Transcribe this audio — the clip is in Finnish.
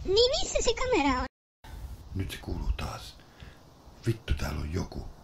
Niin missä se kamera on? Nyt se kuuluu taas. Vittu, täällä on joku.